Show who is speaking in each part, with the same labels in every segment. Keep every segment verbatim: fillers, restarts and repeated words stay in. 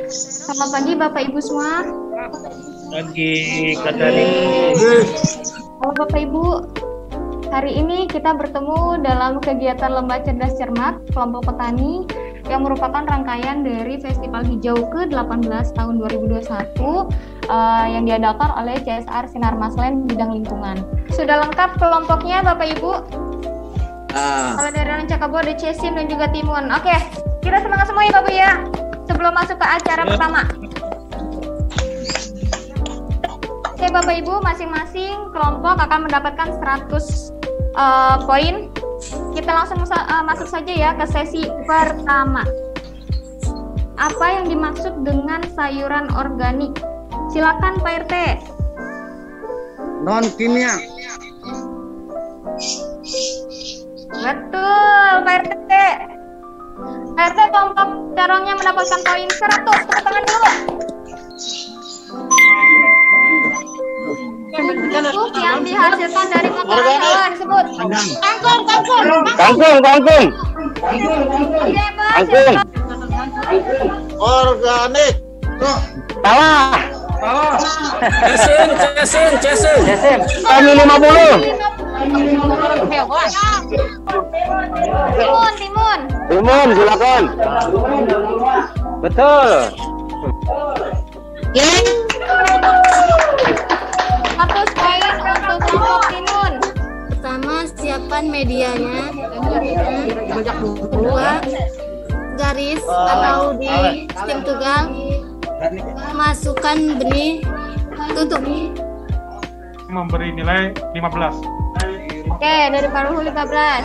Speaker 1: Selamat pagi Bapak Ibu semua.
Speaker 2: Pagi Kak Dani.
Speaker 1: Halo Bapak Ibu. Hari ini kita bertemu dalam kegiatan Lomba Cerdas Cermat Kelompok Petani yang merupakan rangkaian dari Festival Hijau ke delapan belas tahun dua ribu dua puluh satu uh, yang diadakan oleh C S R Sinar Maslen bidang lingkungan. Sudah lengkap kelompoknya Bapak Ibu? Uh. Kalau dari Rancakabo ada Cesim dan juga Timun. Oke, kita semangat semua ya Bapak ya. Sebelum masuk ke acara yeah. pertama. Oke Bapak Ibu, masing-masing kelompok akan mendapatkan seratus uh, poin. Kita langsung uh, masuk saja ya ke sesi pertama. Apa yang dimaksud dengan sayuran organik? Silakan Pak R T.
Speaker 3: Non kimia.
Speaker 1: Betul Pak R T. Pak R T kelompok terongnya mendapatkan poin seratus. Tepuk tangan dulu. Pupuk yang dihasilkan dari kotoran hewan disebut kangkung, kangkung,
Speaker 3: Kangkung, kangkung.
Speaker 1: Oke, Pak.
Speaker 3: Kangkung. Organik. Salah.
Speaker 2: Cesim, cesim, cesim.
Speaker 3: Cesim. Kami lima puluh.
Speaker 1: Timun, timun.
Speaker 3: Timun, silakan. Betul.
Speaker 1: Seratus poin untuk kelompok timun.
Speaker 4: Pertama, siapkan medianya. Kedua, garis atau di stem tegal, masukkan benih, tutup.
Speaker 5: Memberi nilai lima belas.
Speaker 1: Oke, dari Pak Ruhul lima belas.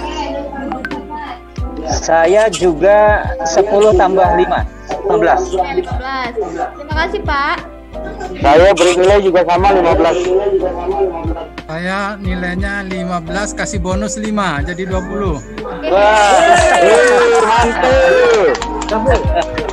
Speaker 6: Saya juga sepuluh tambah lima, lima belas.
Speaker 1: lima belas. Terima kasih Pak.
Speaker 3: Saya beri nilai juga sama lima belas.
Speaker 5: Saya nilainya lima belas kasih bonus lima jadi dua puluh.
Speaker 1: Oke.
Speaker 3: Wah, mantap.